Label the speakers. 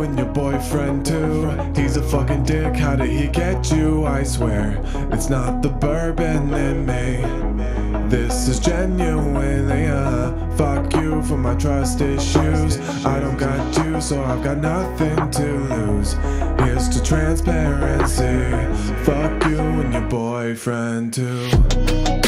Speaker 1: and your boyfriend too. He's a fucking dick, how did he get you? I swear, it's not the bourbon in me. This is genuinely fuck you for my trust issues. I don't got you, so I've got nothing to lose. Here's to transparency. Fuck you and your boyfriend too.